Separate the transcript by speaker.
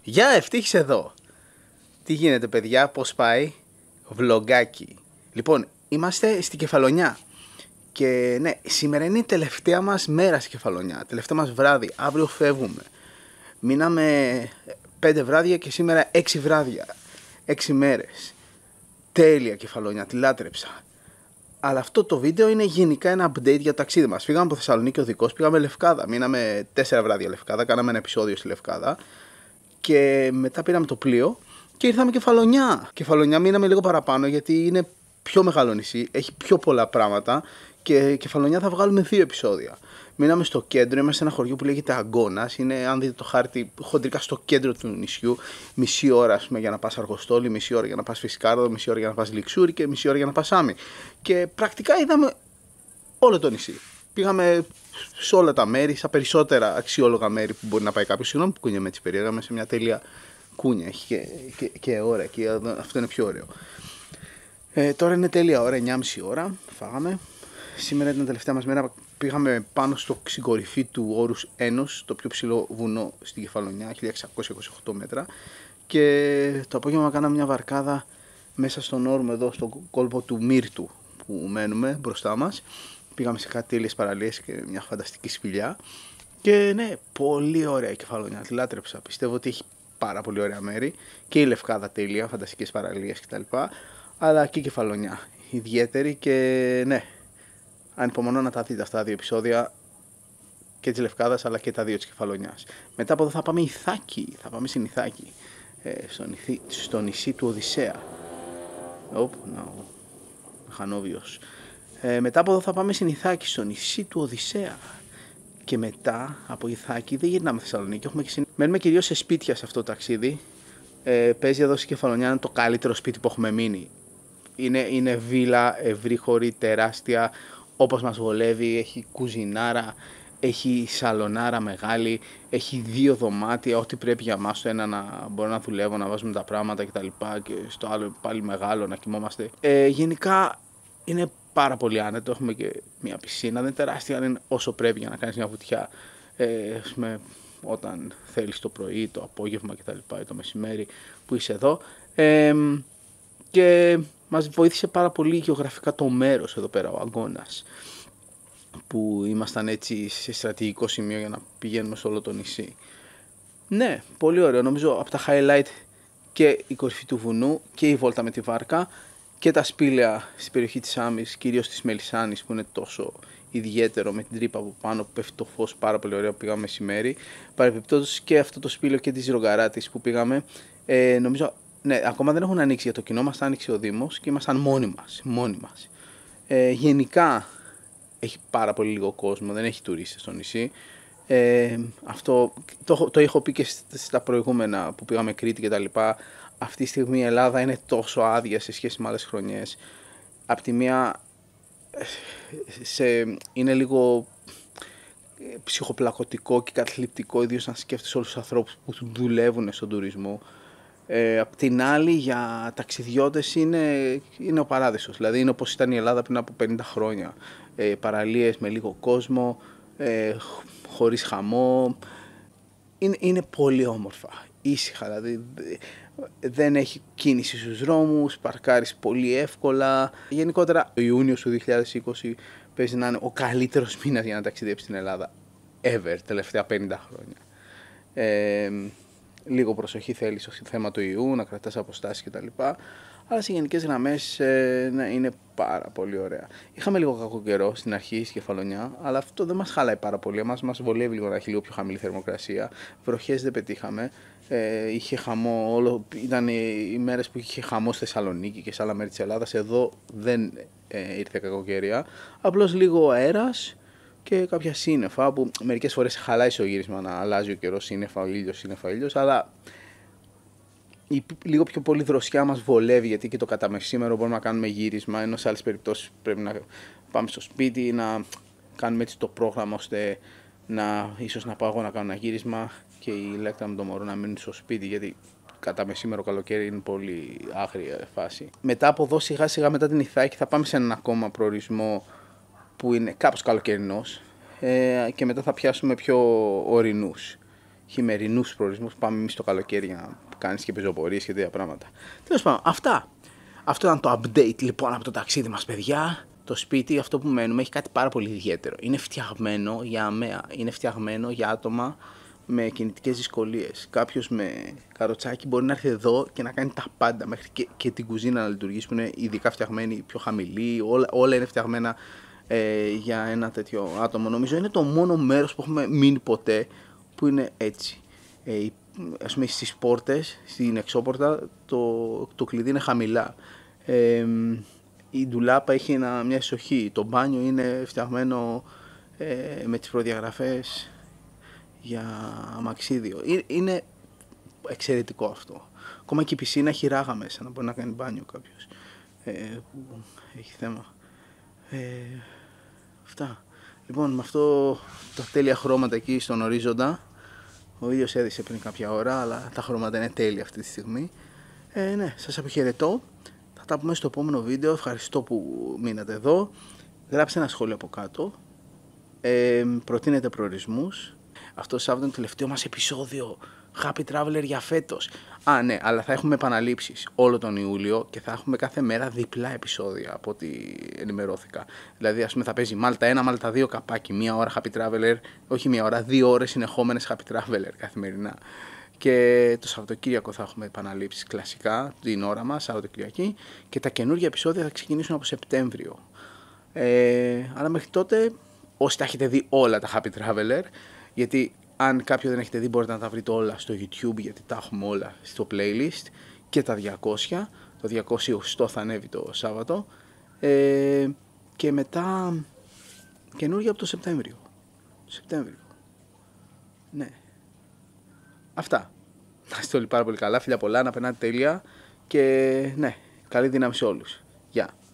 Speaker 1: Γεια, Ευτύχης εδώ. Τι γίνεται παιδιά, πώς πάει? Βλογκάκι. Λοιπόν, είμαστε στην Κεφαλονιά. Και ναι, σήμερα είναι η τελευταία μας μέρα στην Κεφαλονιά. Τελευταίο μας βράδυ. Αύριο φεύγουμε. Μείναμε 5 βράδια και σήμερα 6 βράδια. 6 μέρες. Τέλεια Κεφαλονιά, τη λάτρεψα. Αλλά αυτό το βίντεο είναι γενικά ένα update για το ταξίδι μας. Φύγαμε από Θεσσαλονίκη οδικός, πήγαμε Λευκάδα. Μείναμε 4 βράδια Λευκάδα, κάναμε ένα επεισόδιο στη Λευκάδα. Και μετά πήραμε το πλοίο και ήρθαμε Κεφαλονιά. Κεφαλονιά μείναμε λίγο παραπάνω γιατί είναι πιο μεγάλο νησί, έχει πιο πολλά πράγματα και Κεφαλονιά θα βγάλουμε 2 επεισόδια. Μείναμε στο κέντρο, είμαστε σε ένα χωριό που λέγεται Αγκώνας. Είναι, αν δείτε το χάρτη, χοντρικά στο κέντρο του νησιού. Μισή ώρα για να πας Αργοστόλη, μισή ώρα για να πας Φυσκάρδο, μισή ώρα για να πας Λιξούρι και μισή ώρα για να πας Άμι. Και πρακτικά είδαμε όλο το νησί. Πήγαμε σε όλα τα μέρη, στα περισσότερα αξιόλογα μέρη που μπορεί να πάει κάποιος. Συγγνώμη που κουνιέμαι έτσι περίεργα, είμαι σε μια τέλεια κούνια. Έχει και ώρα και αυτό είναι πιο ωραίο. Τώρα είναι τέλεια ώρα, 9.30 ώρα. Φάγαμε. Σήμερα ήταν η τελευταία μας μέρα. Πήγαμε πάνω στο ξεκορυφή του όρους Ένος, το πιο ψηλό βουνό στην Κεφαλονιά, 1628 μέτρα. Και το απόγευμα κάναμε μια βαρκάδα μέσα στον όρμο εδώ, στον κόλπο του Μύρτου που μένουμε μπροστά μας. Πήγαμε σε κάτι τέλειες παραλίες και μια φανταστική σπηλιά. Και ναι, πολύ ωραία η Κεφαλονιά, τη λάτρεψα. Πιστεύω ότι έχει πάρα πολύ ωραία μέρη. Και η Λευκάδα τέλεια, φανταστικές παραλίες κτλ. Αλλά και η Κεφαλονιά ιδιαίτερη και ναι, ανυπομονώ να τα δείτε αυτά τα 2 επεισόδια και της Λευκάδας αλλά και τα 2 της Κεφαλονιάς. Μετά από εδώ θα πάμε Ιθάκη, θα πάμε στην Ιθάκη, στο νησί του Οδυσσέα. Χανόβιος. Μετά από εδώ θα πάμε στην Ιθάκη, στο νησί του Οδυσσέα. Και μετά από Ιθάκη δεν γυρνάμε Θεσσαλονίκη. Μένουμε κυρίως σε σπίτια σε αυτό το ταξίδι. Παίζει εδώ στην Κεφαλονιά, είναι το καλύτερο σπίτι που έχουμε μείνει. Είναι βίλα, ευρύχωρη, τεράστια, όπως μας βολεύει. Έχει κουζινάρα, έχει σαλονάρα μεγάλη, έχει 2 δωμάτια, ό,τι πρέπει για μας. Το ένα να μπορώ να δουλεύω, να βάζουμε τα πράγματα κτλ. Και στο άλλο πάλι μεγάλο να κοιμόμαστε. Γενικά είναι πάρα πολύ άνετο. Έχουμε και μια πισίνα, δεν είναι τεράστια, αλλά είναι όσο πρέπει για να κάνεις μια βουτιά. Όταν θέλεις το πρωί, το απόγευμα κτλ. Ή το μεσημέρι που είσαι εδώ. Και μας βοήθησε πάρα πολύ γεωγραφικά το μέρος εδώ πέρα, ο Αγκώνας, που ήμασταν έτσι σε στρατηγικό σημείο για να πηγαίνουμε σε όλο το νησί. Ναι, πολύ ωραίο. Νομίζω από τα highlight και η κορυφή του βουνού και η βόλτα με τη βάρκα και τα σπήλαια στην περιοχή της Άμμης, κυρίως της Μελισσάνης που είναι τόσο ιδιαίτερο με την τρύπα από πάνω που πέφτει το φως, πάρα πολύ ωραίο που πήγαμε μεσημέρι. Παρεμπιπτόντως και αυτό το σπήλαιο και της Ρογκαράτης που πήγαμε, νομίζω, ναι, ακόμα δεν έχουν ανοίξει για το κοινό, μας άνοιξε ο Δήμος και ήμασταν μόνοι μας. Γενικά έχει πάρα πολύ λίγο κόσμο, δεν έχει τουρίστες στο νησί. Αυτό το έχω πει και στα προηγούμενα που πήγαμε Κρήτη και τα λοιπά. Αυτή τη στιγμή η Ελλάδα είναι τόσο άδεια σε σχέση με άλλες χρονιές. Απ' τη μία είναι λίγο ψυχοπλακωτικό και καταθλιπτικό, ιδίως να σκέφτεσαι όλους τους ανθρώπους που δουλεύουν στον τουρισμό. Απ' την άλλη για ταξιδιώτες είναι ο παράδεισος. Δηλαδή είναι όπως ήταν η Ελλάδα πριν από 50 χρόνια. Παραλίες με λίγο κόσμο, χωρίς χαμό. Είναι πολύ όμορφα, ήσυχα, δηλαδή δεν έχει κίνηση στους δρόμους, παρκάρεις πολύ εύκολα. Γενικότερα ο Ιούνιος του 2020 παίζει να είναι ο καλύτερος μήνας για να ταξιδέψει στην Ελλάδα ever, τελευταία 50 χρόνια. Λίγο προσοχή θέλει στο θέμα του ιού, να κρατάς αποστάσεις κτλ. Αλλά σε γενικές γραμμές ναι, είναι πάρα πολύ ωραία. Είχαμε λίγο κακό καιρό στην αρχή, στη Κεφαλονιά, αλλά αυτό δεν μας χαλάει πάρα πολύ. Μας βολεύει λίγο να έχει λίγο πιο χαμηλή θερμοκρασία. Βροχές δεν πετύχαμε. Είχε χαμό, ήταν οι μέρες που είχε χαμό στη Θεσσαλονίκη και σε άλλα μέρη της Ελλάδας. Εδώ δεν ήρθε κακοκαιρία. Απλώς λίγο αέρας και κάποια σύννεφα που μερικές φορές χαλάει στο γύρισμα να αλλάζει ο καιρός, σύννεφα, ήλιος, αλλά λίγο πιο πολύ δροσιά μας βολεύει, γιατί και το κατά μεσήμερο μπορούμε να κάνουμε γύρισμα, ενώ σε άλλες περιπτώσεις πρέπει να πάμε στο σπίτι, να κάνουμε έτσι το πρόγραμμα ώστε ίσως να πάω εγώ να κάνω ένα γύρισμα και η Λέκτρα με το μωρό να μείνουν στο σπίτι, γιατί κατά μεσήμερο καλοκαίρι είναι πολύ άγρια φάση. Μετά από εδώ σιγά σιγά μετά την Ιθάκη θα πάμε σε έναν ακόμα προορισμό που είναι κάπως καλοκαιρινός και μετά θα πιάσουμε πιο ορεινούς. χειμερινούς προορισμούς. Πάμε εμείς το καλοκαίρι για να κάνεις και πεζοπορίες και τέτοια πράγματα. Τέλος πάντων, αυτά. Αυτό ήταν το update λοιπόν από το ταξίδι μας, παιδιά. Το σπίτι, αυτό που μένουμε, έχει κάτι πάρα πολύ ιδιαίτερο. Είναι φτιαγμένο για αμαία. Είναι φτιαγμένο για άτομα με κινητικές δυσκολίες. Κάποιος με καροτσάκι μπορεί να έρθει εδώ και να κάνει τα πάντα, μέχρι και την κουζίνα να λειτουργήσει, που είναι ειδικά φτιαγμένη, πιο χαμηλή. Όλα είναι φτιαγμένα για ένα τέτοιο άτομο. Νομίζω είναι το μόνο μέρος που έχουμε μείνει ποτέ που είναι έτσι. Ας πούμε στις πόρτες, στην εξώπορτα, το κλειδί είναι χαμηλά. Η ντουλάπα έχει μια ισοχή. Το μπάνιο είναι φτιαγμένο με τις προδιαγραφές για αμαξίδιο. Είναι εξαιρετικό αυτό. Ακόμα και η πισίνα έχει ράγα μέσα, να μπορεί να κάνει μπάνιο κάποιος που έχει θέμα. Αυτά. Λοιπόν, με αυτό τα τέλεια χρώματα εκεί στον ορίζοντα, ο ήλιος έδισε πριν κάποια ώρα, αλλά τα χρώματα είναι τέλεια αυτή τη στιγμή. Ναι, σας αποχαιρετώ. Θα τα πούμε στο επόμενο βίντεο. Ευχαριστώ που μείνατε εδώ. Γράψτε ένα σχόλιο από κάτω. Προτείνετε προορισμούς. Αυτό το Σάββατο είναι το τελευταίο μας επεισόδιο Happy Traveler για φέτος. Ναι, αλλά θα έχουμε επαναλήψεις όλο τον Ιούλιο και θα έχουμε κάθε μέρα διπλά επεισόδια από ό,τι ενημερώθηκα. Δηλαδή, ας πούμε, θα παίζει Μάλτα 1, Μάλτα 2 καπάκι, μία ώρα Happy Traveler, όχι μία ώρα, 2 ώρες συνεχόμενες Happy Traveler καθημερινά. Και το Σαββατοκύριακο θα έχουμε επαναλήψεις κλασικά, την ώρα μας, Σαββατοκυριακή, και τα καινούργια επεισόδια θα ξεκινήσουν από Σεπτέμβριο. Αλλά μέχρι τότε, όσοι τα έχετε δει όλα τα Happy Traveler, γιατί αν κάποιο δεν έχετε δει μπορείτε να τα βρείτε όλα στο YouTube, γιατί τα έχουμε όλα στο playlist, και τα 200, το 200 θα ανέβει το Σάββατο, και μετά καινούργια από το Σεπτέμβριο. Ναι. Αυτά. Να είστε όλοι πάρα πολύ καλά, φιλιά πολλά, να περνάτε τέλεια και ναι, καλή δύναμη σε όλους. Γεια.